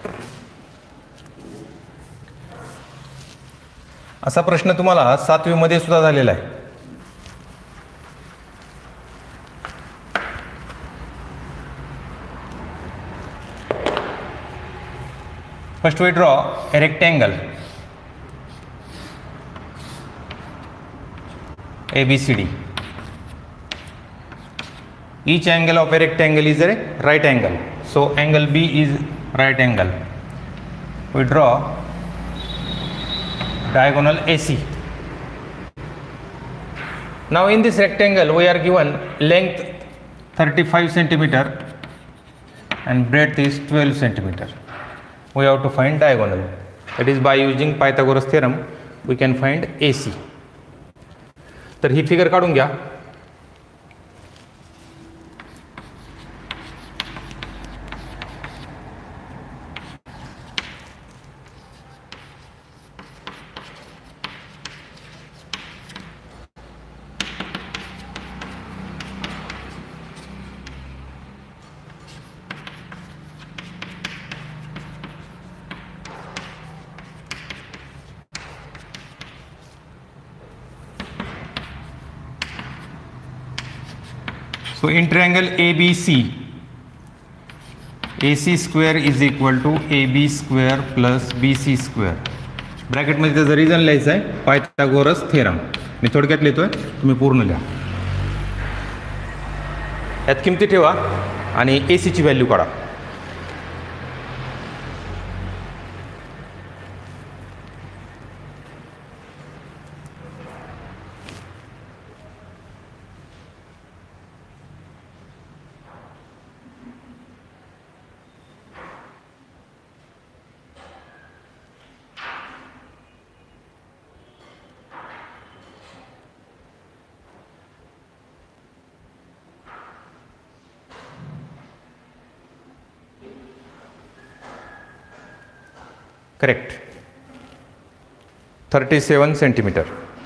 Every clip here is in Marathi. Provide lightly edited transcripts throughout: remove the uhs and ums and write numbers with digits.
असा प्रश्न तुम्हाला 7वी मध्ये सुद्धा झालेला आहे. First we draw a rectangle ABCD. Each angle of a rectangle is a right angle. So angle B is right angle. We draw diagonal AC. Now in this rectangle we are given length 35 centimeter and breadth is 12 centimeter. We have to find diagonal. That is by using Pythagoras theorem we can find AC. तर ही फिगर काढून घ्या. So in triangle ABC, AC square is equal to AB square plus BC square. Bracket मध्ये त्याचं रिझन लिहायचं आहे पायथागोरस थेरम. मी थोडक्यात लिहितोय, तुम्ही पूर्ण लिहा. यात किमती ठेवा आणि AC ची व्हॅल्यू काढा. Correct 37 centimetre.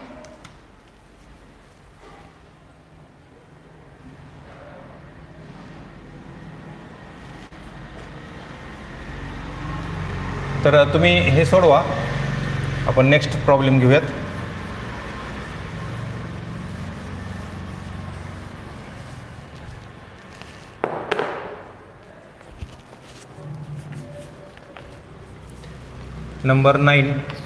तर तुम्ही हे सोडवा. आपण नेक्स्ट प्रॉब्लेम घेऊयात. नंबर 9.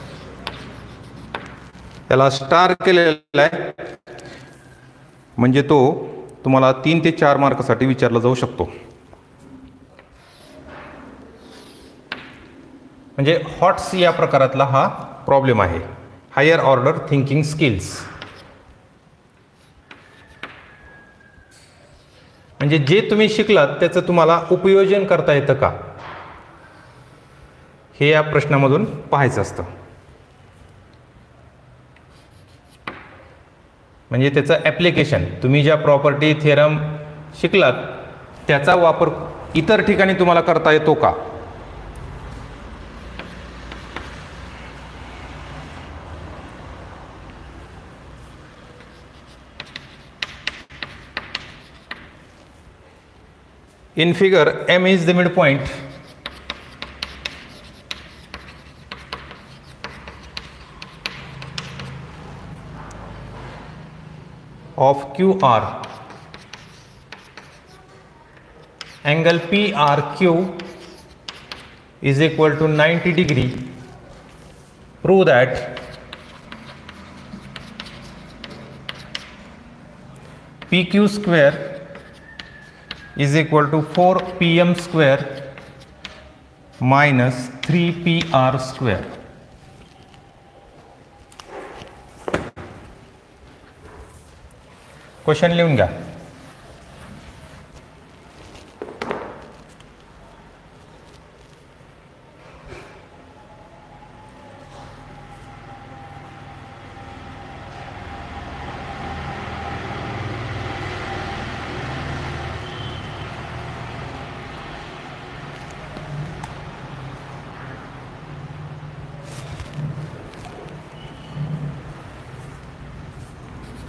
त्याला स्टार केलेला आहे म्हणजे तो तुम्हाला 3 ते 4 मार्कासाठी विचारला जाऊ शकतो. म्हणजे हॉट्स या प्रकारातला हा प्रॉब्लेम आहे. Higher order thinking skills. म्हणजे जे तुम्ही शिकलात त्याचं तुम्हाला उपयोजन करता येतं का हे या प्रश्नामधून पाहायचं असतं. म्हणजे त्याचं ॲप्लिकेशन, तुम्ही ज्या प्रॉपर्टी थेरम शिकलात त्याचा वापर इतर ठिकाणी तुम्हाला करता येतो का. In figure M is the midpoint of QR. Angle PRQ is equal to 90 degree. Prove that PQ square is equal to 4PM square minus 3PR square. Question लिहून घ्या.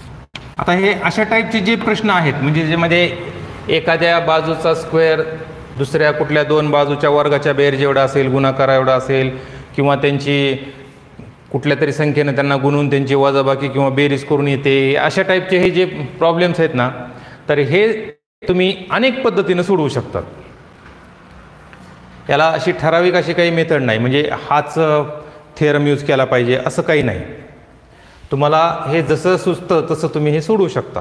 आता हे अशा टाईपचे जे प्रश्न आहेत म्हणजे ज्यामध्ये एखाद्या बाजूचा स्क्वेअर दुसऱ्या कुठल्या दोन बाजूच्या वर्गाच्या बेरीज एवढा असेल, गुणाकार एवढा असेल, किंवा त्यांची कुठल्या तरी संख्येने त्यांना गुणून त्यांची वजाबाकी किंवा बेरीज करून येते, अशा टाईपचे हे जे प्रॉब्लेम्स आहेत ना, तर हे तुम्ही अनेक पद्धतीने सोडवू शकतात. याला अशी ठराविक अशी काही मेथड नाही, म्हणजे हाच थेरम यूज केला पाहिजे असं काही नाही. तुम्हाला हे जसं सुचतं तसं तुम्ही हे सोडवू शकता.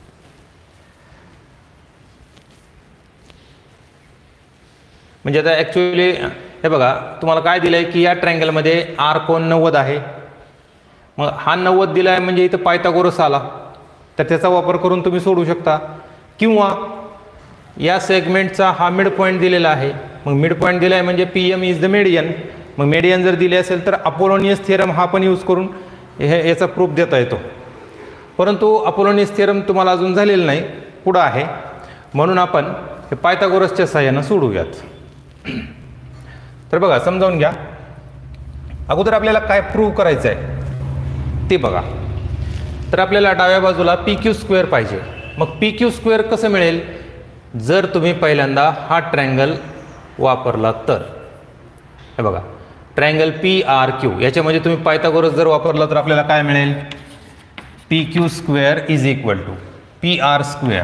म्हणजे आता ॲक्च्युअली हे बघा, तुम्हाला काय दिलं आहे की या ट्रायंगलमध्ये आर कोन 90 आहे. मग हा 90 दिला आहे म्हणजे इथं पायथागोरस आला, तर त्याचा वापर करून तुम्ही सोडवू शकता. किंवा या सेगमेंटचा हा मिड पॉईंट दिलेला आहे, मग मिड पॉईंट दिला आहे म्हणजे P M is the median. मग मेडियन जर दिले असेल तर अपोलोनियस थिअरम हा पण यूज करून याचा प्रूफ देता येतो. परंतु अपोलोनियस थिअरम तुम्हाला अजून झालेलं नाही, पुढं आहे, म्हणून आपण हे पायथागोरसच्या सहाय्यानं सोडवूयात. तर बघा, समजावून घ्या. अगोदर आपल्याला काय प्रूव्ह करायचं आहे ते बघा. तर आपल्याला डाव्या बाजूला पी क्यू स्क्वेअर पाहिजे. मग पी क्यू स्क्वेअर कसं मिळेल? जर तुम्ही पहिल्यांदा हा ट्रायंगल वापरला तर. हे बघा, ट्रायंगल पी आर क्यू, याच्यामध्ये तुम्ही पायथागोरस जर वापरला तर आपल्याला काय मिळेल? P Q square is equal to P R square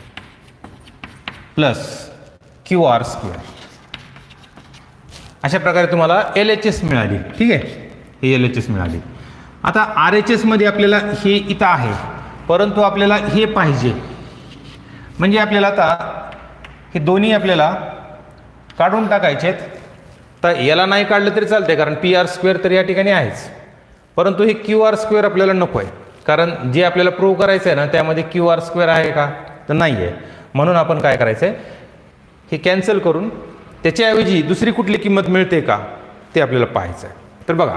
plus Q R square. अशा प्रकारे तुम्हाला एल एच एस मिळाली. ठीक आहे, ही एल एच एस मिळाली. आता आर एच एसमध्ये आपल्याला हे इथं आहे, परंतु आपल्याला हे पाहिजे. म्हणजे आपल्याला आता हे दोन्ही आपल्याला काढून टाकायचेत. तर याला नाही काढलं तरी चालते, कारण पी आर स्क्वेअर तर या ठिकाणी आहेच. परंतु हे क्यू आर स्क्वेअर आपल्याला नको आहे, कारण जे आपल्याला प्रूव्ह करायचं आहे ना त्यामध्ये क्यू आर स्क्वेअर आहे का? तर नाही आहे. म्हणून आपण काय करायचं आहे, हे कॅन्सल करून त्याच्याऐवजी दुसरी कुठली किंमत मिळते का ते आपल्याला पाहायचं आहे. तर बघा,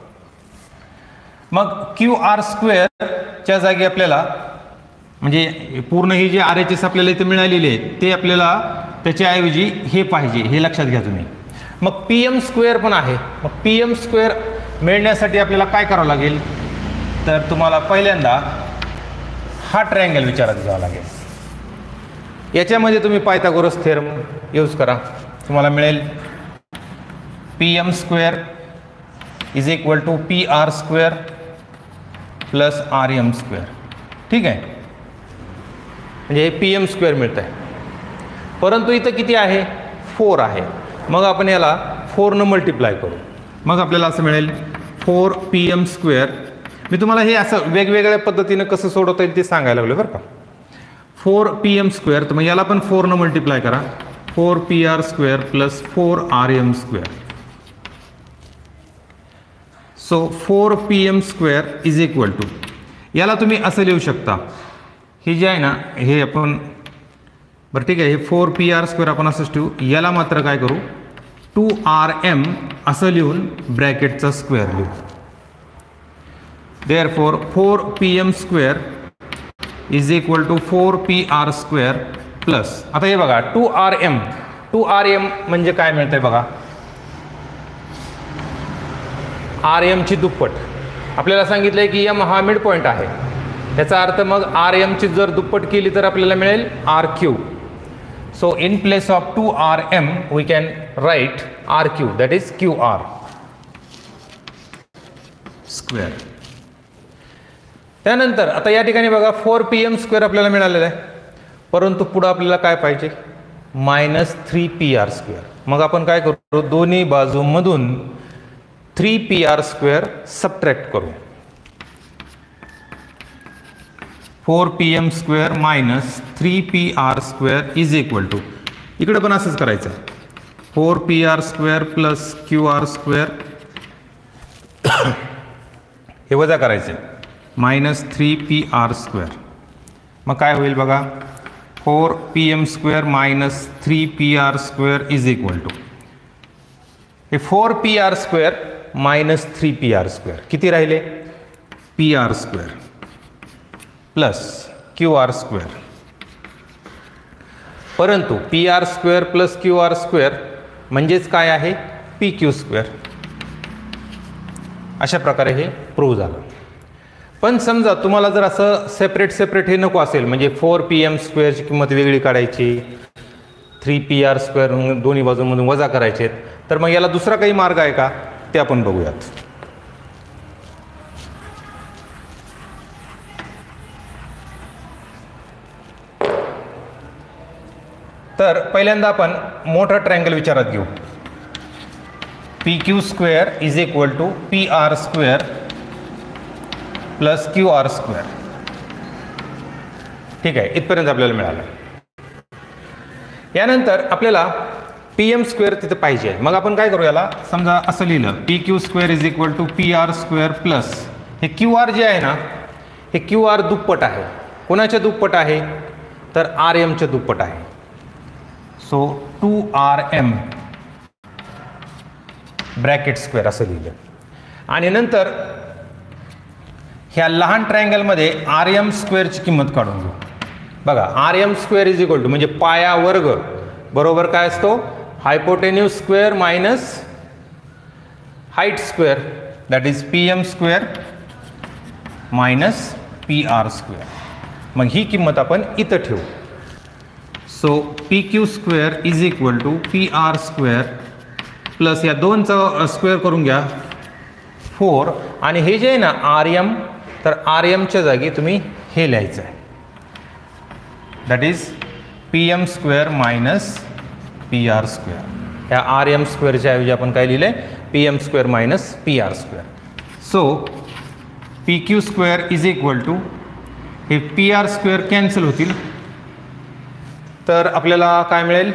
मग क्यू आर स्क्वेअरच्या जागी आपल्याला, म्हणजे पूर्ण ही जे आर एच एस आपल्याला इथे मिळालेली आहे ते आपल्याला त्याच्याऐवजी हे पाहिजे, हे लक्षात घ्या तुम्ही. मग पी एम स्क्वेअर पण आहे. मग पी एम स्क्वेअर मिळण्यासाठी आपल्याला काय करावं लागेल? तर तुम्हाला पहिल्यांदा हा ट्रायंगल विचारात घ्यावा लागेल. याच्यामध्ये तुम्ही पायथागोरस थेरम यूज करा. तुम्हाला मिळेल P M square is equal to P R square plus R M square. ठीक आहे, म्हणजे पी एम स्क्वेअर मिळतं आहे. परंतु इथं किती आहे? 4 आहे. मग आपण याला 4 न मल्टिप्लाय करू. मग आपल्याला असं मिळेल 4 पी एम स्क्वेअर. मी तुम्हाला हे असं वेगवेगळ्या पद्धतीनं कसं सोडवता येईल ते सांगायला लागलो बरं का. 4 पी एम स्क्वेअर, तर मग याला पण 4 न मल्टिप्लाय करा. 4 P R square plus 4 R M square. So 4 P M square is equal to, याला तुम्ही असं लिहू शकता, हे जे आहे ना हे आपण, बरं ठीक आहे, हे 4 पी आर स्क्वेअर आपण असंच ठेवू. याला मात्र काय करू, 2 आर एम असं लिहून ब्रॅकेटचा स्क्वेअर लिहू. Therefore 4 P M square is equal to 4 P R square plus, आता हे बघा 2 आर एम. 2 आर एम म्हणजे काय मिळतंय बघा, आर एमची दुप्पट. आपल्याला सांगितलंय की एम हा मिड पॉईंट आहे, याचा अर्थ मग आर एमची जर दुप्पट केली तर आपल्याला मिळेल R Q. So in place of 2 R M we can write R Q, that is Q R square. त्यानंतर आता या ठिकाणी बघा 4 पी एम स्क्वेअर आपल्याला मिळालेला आहे, परंतु पुढं आपल्याला काय पाहिजे, -3 पी आर स्क्वेअर. मग आपण काय करू, दोन्ही बाजूमधून 3 पी आर स्क्वेअर सबट्रॅक्ट करू. 4 P M square minus 3 P R square is equal to, इकडे पण असंच करायचं, 4 P R square plus Q R square, हे वजा करायचे, -3 पी आर स्क्वेअर. मग काय होईल बघा, 4 P M square minus 3 P R square is equal to, हे 4 P R square minus 3 P R square किती राहिले, P R square plus Q R square. परंतु P R square plus Q R square म्हणजेच काय आहे, पी क्यू स्क्वेअर. अशा प्रकारे हे प्रूव्ह झालं. पण समजा तुम्हाला जर असं सेपरेट हे नको असेल, म्हणजे 4 पी एम स्क्वेअरची किंमत वेगळी काढायची, 3pr² दोन्ही बाजूंमधून वजा करायचे आहेत. तर मग याला दुसरा काही मार्ग आहे का ते आपण बघूयात. तर पहिल्यांदा आपण मोठा ट्रायंगल विचारात घेऊ. PQ² is equal to PR² plus QR². ठीक आहे, इथपर्यंत आपल्याला मिळालं. यानंतर आपल्याला PM² तिथं पाहिजे. मग आपण काय करू, याला समजा असं लिहिलं PQ² is equal to PR² plus हे QR जे आहे ना, हे QR दुप्पट आहे. कोणाच्या दुप्पट आहे तर RM च्या दुप्पट आहे. सो 2RM ब्रॅकेट स्क्वेअर असं लिहिलं. आणि नंतर ह्या लहान ट्रायंगलमध्ये RM² ची किंमत काढून घेऊ. बघा RM² इज इक्वल टू म्हणजे पाया वर्ग बरोबर काय असतो, hypotenuse square minus height square, that is PM² minus PR². मग ही किंमत आपण इथं ठेवू. So PQ² is equal to PR² plus या दोनचा स्क्वेअर करून घ्या 4. आणि हे जे आहे ना RM, तर RMच्या जागी तुम्ही हे लिहायचं आहे, that is PM² minus PR². ह्या RM² ऐवजी आपण काय लिहिलंय, PM² minus PR². So PQ² is equal to हे PR² कॅन्सल होतील, तर आपल्याला काय मिळेल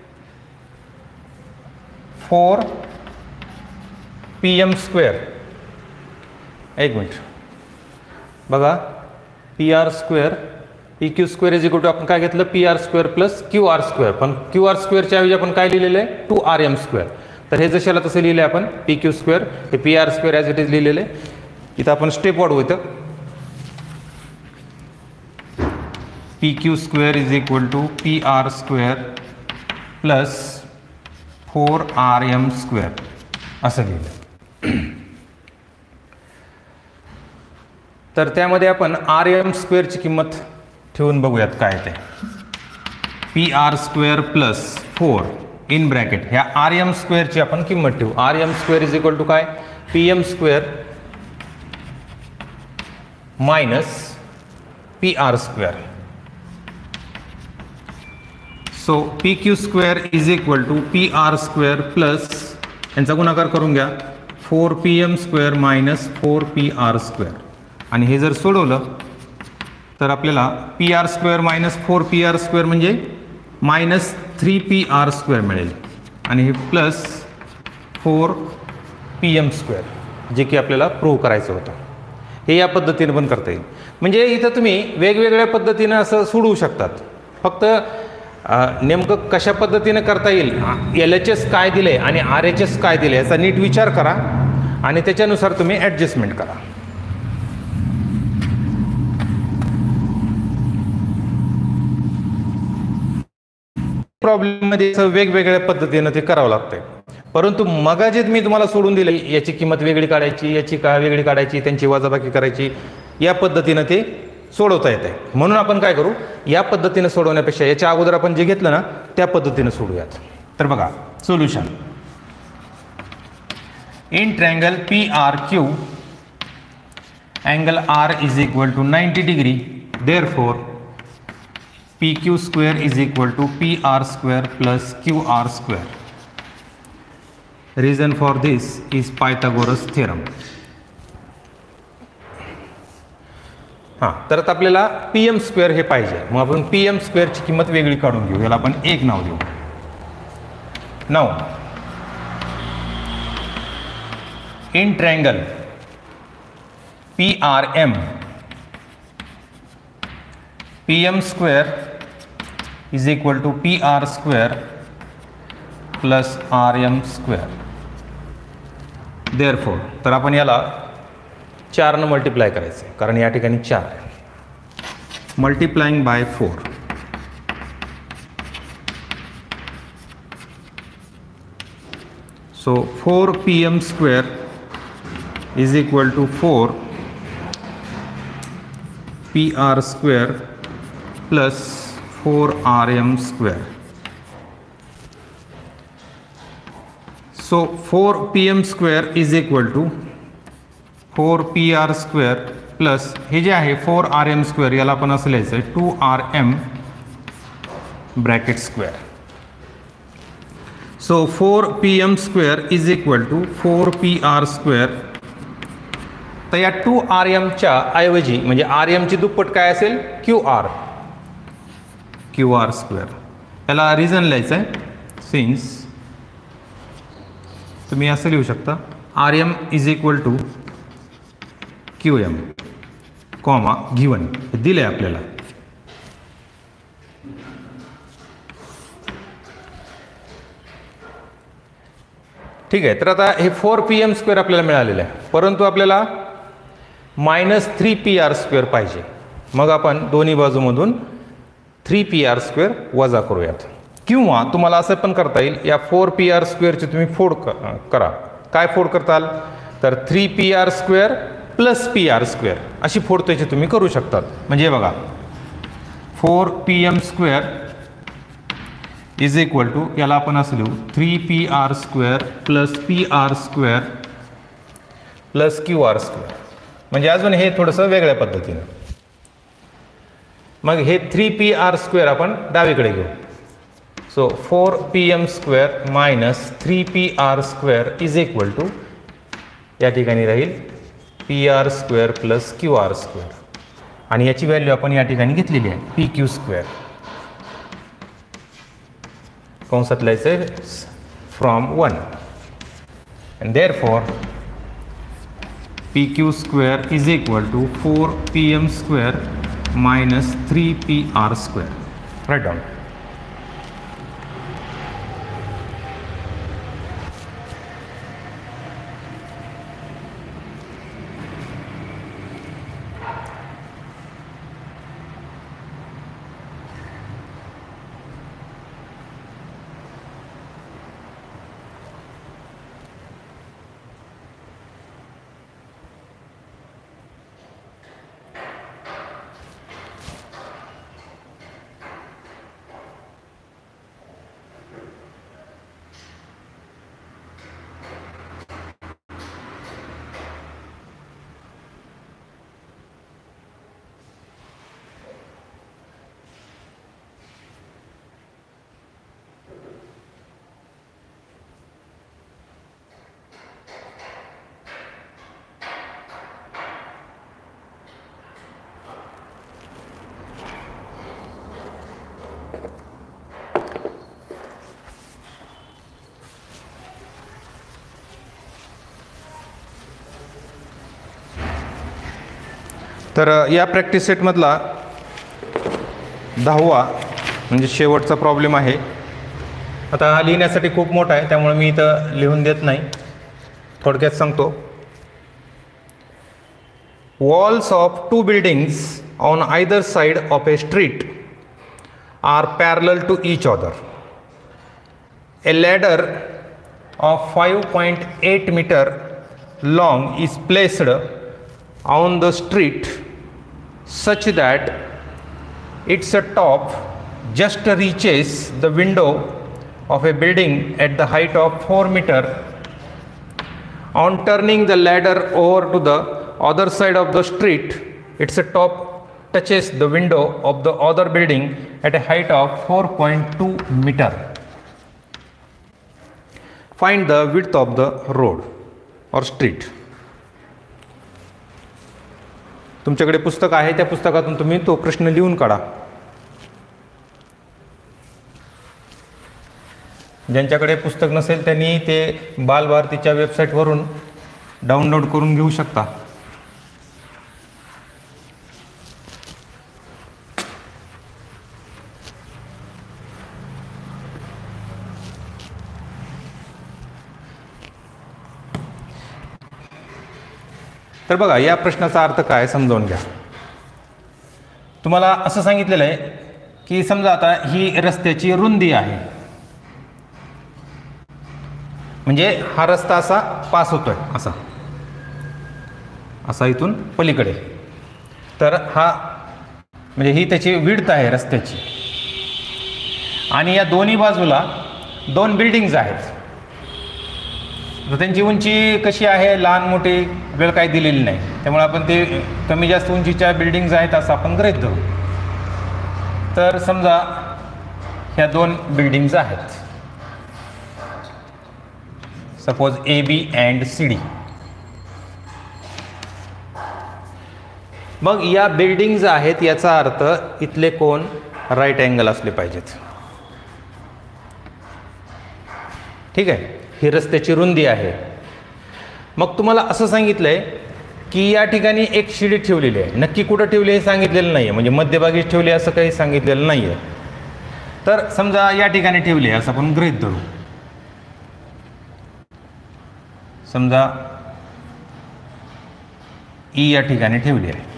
4PM². एक मिनिट बघा, PR² PQ² is equal to आपण काय घेतलं PR² प्लस QR², पण QR² च्या ऐवजी आपण काय लिहिलेलं आहे 2RM². तर हे जशाला तसं लिहिलं आहे आपण PQ² हे PR² ॲज इट इज लिहिलेलं आहे. इथं आपण स्टेप वाढवू. इथं PQ² is equal to PR² plus 4RM² असं लिहिलं. तर त्यामध्ये आपण RM² ची किंमत ठेवून बघूयात काय ते. PR² प्लस 4 इन ब्रॅकेट ह्या RM² ची आपण किंमत ठेवू. RM² इज इक्वल टू काय PM² minus PR². So PQ² is equal to PR² plus यांचा गुणाकार करून घ्या 4PM² मायनस 4PR². आणि हे जर सोडवलं तर आपल्याला PR² मायनस 4PR² म्हणजे मायनस 3PR² मिळेल. आणि हे प्लस 4PM², जे की आपल्याला प्रूव्ह करायचं होतं. हे या पद्धतीने पण करता येईल. म्हणजे इथं तुम्ही वेगवेगळ्या पद्धतीनं असं सोडवू शकतात. फक्त नेमकं कशा पद्धतीने करता येईल, LHS काय दिले आणि RHS काय दिले याचा नीट विचार करा आणि त्याच्यानुसार तुम्ही ॲडजस्टमेंट करा. प्रॉब्लेममध्ये वेगवेगळ्या पद्धतीनं ते करावं लागतंय. परंतु मगाजेत मी तुम्हाला सोडून दिले याची किंमत वेगळी काढायची, याची काय वेगळी काढायची, त्यांची वजाबाकी करायची, या पद्धतीनं ते सोडवता येते. म्हणून आपण काय करू, या पद्धतीने सोडवण्यापेक्षा याच्या अगोदर आपण जे घेतलं ना त्या पद्धतीने सोडूयात. तर बघा solution. In triangle PRQ angle R is equal to 90 degree, therefore PQ² is equal to PR² plus QR². Reason for this is Pythagoras theorem. हां, तर आता आपल्याला PM² हे पाहिजे. मग आपण PM² ची किंमत वेगळी काढून घेऊ. याला आपण एक नाव देऊ. नाव in triangle PRM PM² is equal to PR² plus RM². Therefore तर आपण याला 4 ने मल्टिप्लाय करायचं आहे, कारण या ठिकाणी 4 आहे. Multiplying by 4. So 4PM² is equal to 4 PR² plus 4RM² so 4pm square is equal to 4pr square plus हे जे आहे 4rm स्क्वेअर, याला आपण असं लिहायचं आहे 2rm bracket square. So 4pm square is equal to 4pr square. तर या 2rmच्या ऐवजी म्हणजे rm ची दुप्पट काय असेल, qr स्क्वेअर. याला रिझन लिहायचं आहे सिन्स तुम्ही असं लिहू शकता rm is equal to qm comma given दिलं आहे आपल्याला. ठीक आहे. तर आता हे 4pm स्क्वेअर आपल्याला मिळालेलं आहे, परंतु आपल्याला -3pr स्क्वेअर पाहिजे. मग आपण दोन्ही बाजूमधून 3pr स्क्वेअर वजा करूयात. किंवा तुम्हाला असं पण करता येईल, या 4pr स्क्वेअरची तुम्ही फोड करा. काय फोड करताल, तर 3pr square plus pr square अशी फोड त्याची तुम्ही करू शकतात. म्हणजे बघा 4pm square is equal to, याला आपण असं लिहू 3pr square plus pr square plus qr square. म्हणजे अजून हे थोडंसं वेगळ्या पद्धतीनं. मग हे 3pr स्क्वेअर आपण डावीकडे घेऊ. So 4pm square minus 3pr square is equal to, या ठिकाणी राहील pr square plus qr square. आणि याची व्हॅल्यू आपण या ठिकाणी घेतलेली आहे pq स्क्वेअर. कंसात लिहायचं आहे from 1 and therefore pq square is equal to 4pm square minus 3pr square. Right down. तर या प्रॅक्टिस सेटमधला 10वा म्हणजे शेवटचा प्रॉब्लेम आहे. आता हा लिहिण्यासाठी खूप मोठा आहे, त्यामुळे मी इथं लिहून देत नाही, थोडक्यात सांगतो. Walls of 2 buildings on either side of a street are parallel to each other. A ladder of 5.8 metre long is placed on the street such that its top just reaches the window of a building at the height of 4 meter. On turning the ladder over to the other side of the street, its top touches the window of the other building at a height of 4.2 meter. Find the width of the road or street. तुमच्याकडे पुस्तक आहे, त्या पुस्तकातून तुम्ही तो प्रश्न लिहून काढा. ज्यांच्याकडे पुस्तक नसेल त्यांनी ते बालभारतीच्या वेबसाईटवरून डाउनलोड करून घेऊ शकता. तर बघा या प्रश्नाचा अर्थ काय समजावून घ्या. तुम्हाला असं सांगितलेलं आहे की समजा आता ही रस्त्याची रुंदी आहे, म्हणजे हा रस्ता असा पास होतोय असा असा इथून पलीकडे. तर हा म्हणजे ही त्याची विड्थ आहे रस्त्याची. आणि या दोन्ही बाजूला 2 बिल्डिंग्ज आहेत. तर त्यांची उंची कशी आहे, लहान मोठी वेळ काही दिलेली नाही, त्यामुळे आपण ते कमी जास्त उंचीच्या बिल्डिंग्ज आहेत असं आपण गृहीत धरू. तर समजा ह्या दोन बिल्डिंग्ज आहेत, सपोज AB अँड CD. मग या बिल्डिंग्ज आहेत याचा अर्थ इथले कोण राईट अँगल असले पाहिजेत. ठीक आहे, ही रस्त्याची रुंदी आहे. मग तुम्हाला असं सांगितलंय की या ठिकाणी एक शिडी ठेवलेली आहे. नक्की कुठं ठेवली हे सांगितलेलं नाही आहे, म्हणजे मध्यभागी ठेवली असं काही सांगितलेलं नाही आहे. तर समजा या ठिकाणी ठेवली आहे असं आपण गृहीत धरू. समजा E या ठिकाणी ठेवली आहे.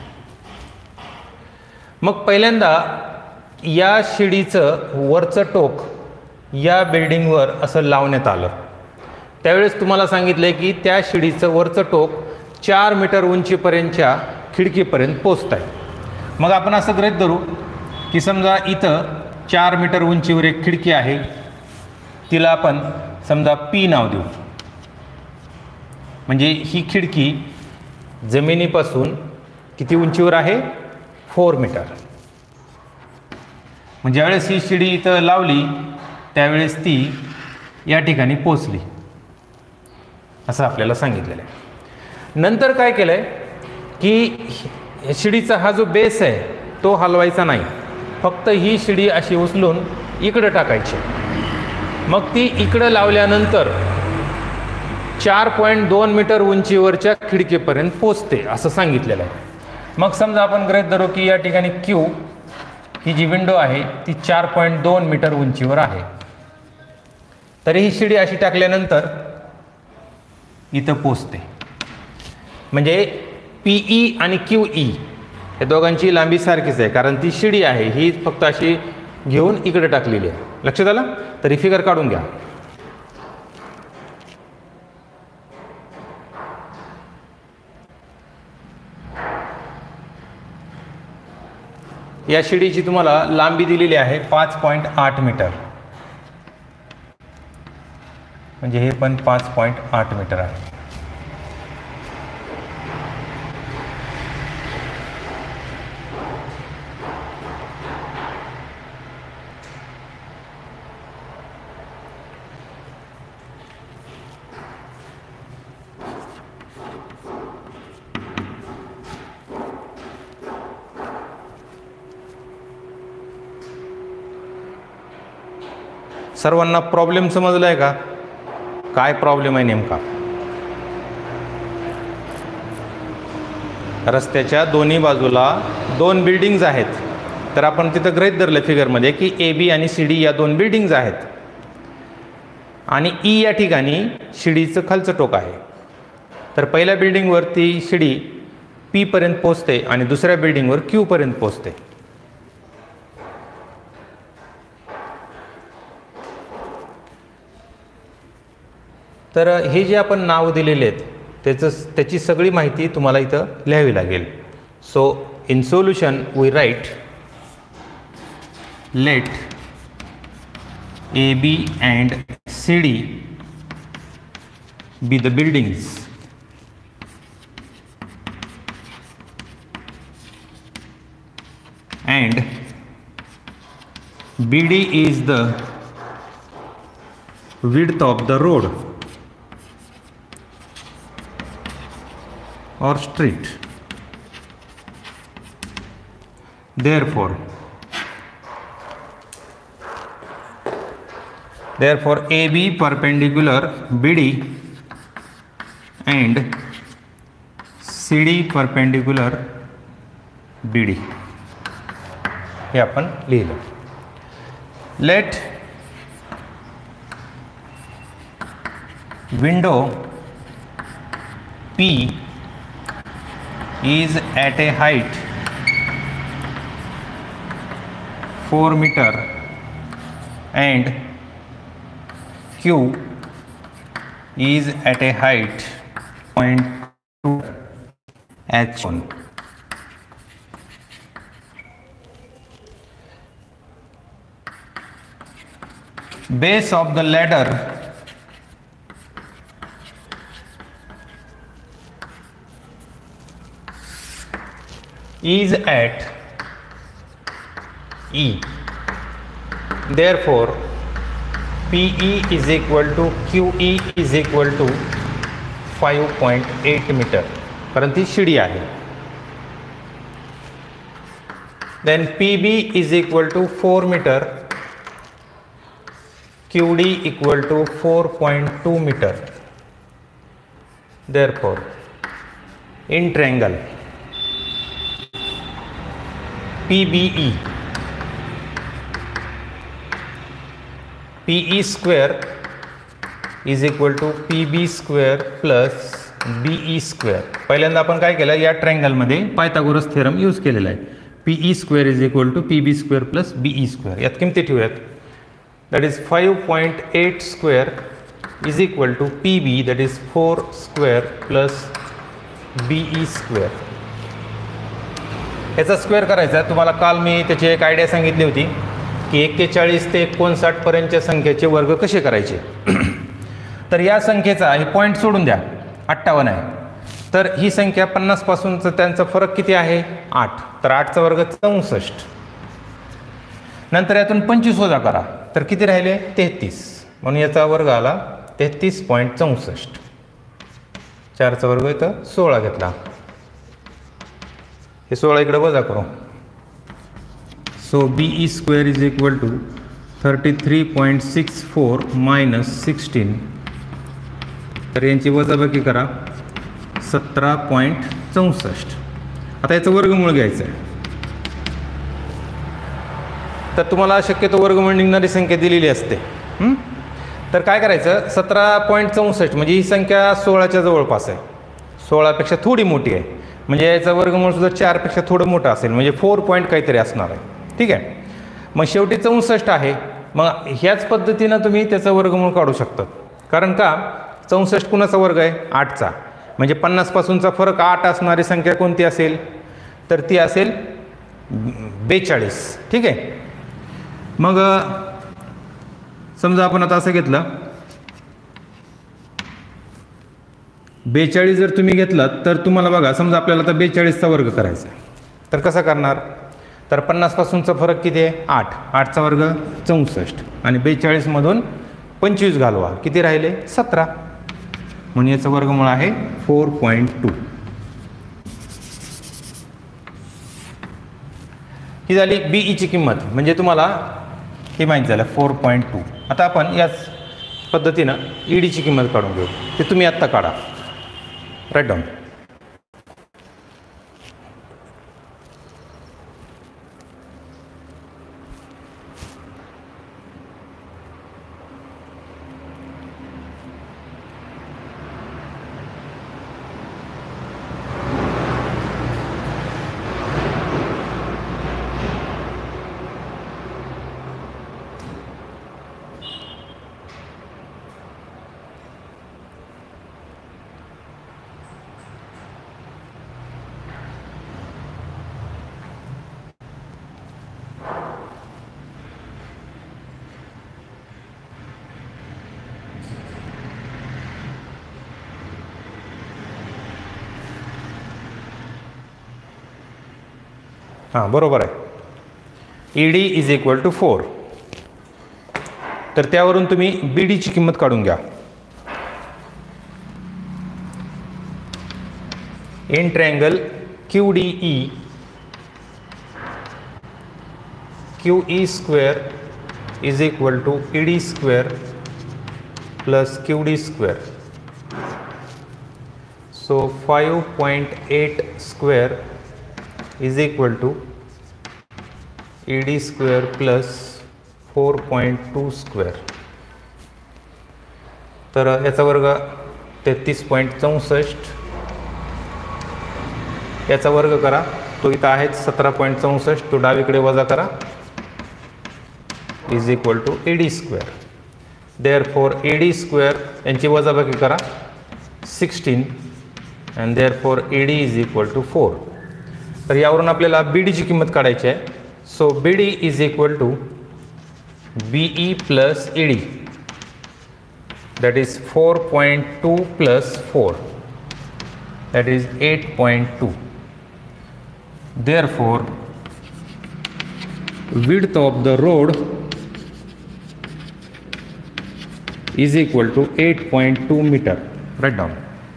मग पहिल्यांदा या शिडीचं वरचं टोक या बिल्डिंगवर असं लावण्यात आलं. त्यावेळेस तुम्हाला सांगितलं की त्या शिडीचं वरचं टोक 4 मीटर उंचीपर्यंतच्या खिडकीपर्यंत पोचत आहे. मग आपण असं गृहीत धरू की समजा इथं 4 मीटर उंचीवर एक खिडकी आहे, तिला आपण समजा P नाव देऊ. म्हणजे ही खिडकी जमिनीपासून किती उंचीवर आहे, 4 मीटर. म्हणजे ज्यावेळेस ही शिडी इथं लावली त्यावेळेस ती या ठिकाणी पोचली असं आपल्याला सांगितलेलं आहे. नंतर काय केलं आहे की शिडीचा हा जो बेस आहे तो हलवायचा नाही, फक्त ही शिडी अशी उचलून इकडं टाकायची. मग ती इकडं लावल्यानंतर 4.2 मीटर उंचीवरच्या खिडकीपर्यंत पोचते असं सांगितलेलं आहे. मग समजा आपण गृहीत धरू की या ठिकाणी Q ही जी विंडो आहे ती 4.2 मीटर उंचीवर आहे. तरी ही शिडी अशी टाकल्यानंतर इथं पोचते. म्हणजे PE आणि QE या दोघांची लांबी सारखीच आहे, कारण ती शिडी आहे ही फक्त अशी घेऊन इकडे टाकलेली आहे. लक्षात आलं? तर ही फिगर काढून घ्या. या शिडीची तुम्हाला लांबी दिलेली आहे 5.8 मीटर, म्हणजे हे पण 5.8 मीटर आहे. सर्वांना प्रॉब्लेम समजलाय का? काय प्रॉब्लेम आहे नेमका? रस्त्याच्या दोन्ही बाजूला दोन बिल्डिंग्ज आहेत. तर आपण तिथं गृहीत धरलं फिगरमध्ये की AB आणि CD या दोन बिल्डिंग्ज आहेत आणि E या ठिकाणी शिडीचं खालचं टोक आहे. तर पहिल्या बिल्डिंगवर ती शिडी P पर्यंत पोहोचते आणि दुसऱ्या बिल्डिंगवर Q पर्यंत पोहोचते. तर हे जे आपण नाव दिलेले आहेत त्याची सगळी माहिती तुम्हाला इथं लिहावी लागेल. So in solution we write let AB and CD be the buildings and BD is the width of the road or street. Therefore AB perpendicular BD and CD perpendicular BD हे आपण लिहिलं. Let window P is at a height 4 meter and Q is at a height 0.2 h1. Base of the ladder is at E. Therefore, PE is equal to QE is equal to 5.8 metre, कारण ती शिडी आहे. Then PB is equal to 4 metre, QD equal to 4.2 metre. Therefore, in triangle PBE, PE square is equal to PB square plus BE square. पहिल्यांदा आपण काय केलं, या ट्रायंगलमध्ये पायथागोरस थेरम यूज केलेला आहे. PE square is equal to PB square plus BE square. यात किमती ठेवूयात. That is 5.8 square is equal to PB, that is 4 square plus BE square. याचा स्क्वेअर करायचा. तुम्हाला काल मी त्याची एक आयडिया सांगितली होती की 41 ते 59 पर्यंतच्या संख्येचे वर्ग कसे करायचे. तर या संख्येचा हे पॉईंट सोडून द्या, 58 आहे. तर ही संख्या 50 पासूनचा त्यांचा फरक किती आहे, 8. तर 8चा वर्ग 64. नंतर यातून 25 वजा करा, तर किती राहिले, 33. म्हणून याचा वर्ग आला 33.64. 4चा वर्ग इथं 16 घेतला. हे 16 इकडे वजा करू. So BE square is equal to 33.64 minus 16. तर यांची वजाबाकी करा, 17.64. आता याचं वर्गमूळ घ्यायचं आहे. तर तुम्हाला शक्यतो वर्गमूळ निघणारी संख्या दिलेली असते. तर काय करायचं, 17.64 म्हणजे ही संख्या 16च्या जवळपास आहे, 16पेक्षा थोडी मोठी आहे. म्हणजे याचं वर्गमूळ सुद्धा 4पेक्षा थोडं मोठं असेल, म्हणजे 4 पॉईंट काहीतरी असणार आहे. ठीक आहे. मग शेवटी 64 आहे. मग ह्याच पद्धतीनं तुम्ही त्याचं वर्गमूळ काढू शकता. कारण का, 64 कुणाचा वर्ग आहे, 8चा. म्हणजे 50 पासूनचा फरक 8 असणारी संख्या कोणती असेल, तर ती असेल 42. ठीक आहे. मग समजा आपण आता असं घेतलं, 42 जर तुम्ही घेतलात तर तुम्हाला बघा, समजा आपल्याला आता 42चा वर्ग करायचा आहे. तर कसं करणार, तर 50 पासूनचा फरक किती आहे, 8. 8चा वर्ग 64 आणि 42 मधून 25 घालवा, किती राहिले, 17. म्हणून याचं वर्गमूळ आहे 4.2. ही झाली BE ची किंमत. म्हणजे तुम्हाला हे माहीत झालं 4.2. आता आपण याच पद्धतीनं ED ची किंमत काढून घेऊ. ते तुम्ही आत्ता काढा, राईट डाऊन. हां, बरोबर आहे. ED is equal to 4. तर त्यावरून तुम्ही BD ची किंमत काढून घ्या. In triangle QDE, QE square is equal to ED square plus QD square. So 5.8 square is equal to ED square plus 4.2 square. तर याचा वर्ग 33.64. याचा वर्ग करा, तो इथं आहे 17.64. तो डावीकडे वजा करा, is equal to ED square. Therefore ED square यांची वजाबाकी करा, 16. And therefore ED is equal to 4. तर यावरून आपल्याला BD ची किंमत काढायची आहे. सो BD is equal to BE plus ED, that is 4.2 plus 4, that is 8.2. Therefore, width of the road is equal to 8.2 meter. Write down.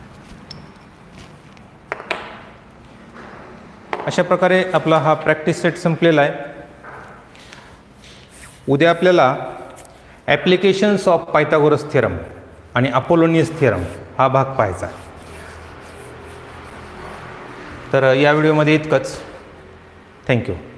अशा प्रकारे आपला हा प्रॅक्टिस सेट संपलेला आहे. उद्या आपल्याला ॲप्लिकेशन्स ऑफ पायथागोरस थिअरम आणि अपोलोनियस थिअरम हा भाग पाहायचा आहे. तर या व्हिडिओमध्ये इतकंच. थँक्यू.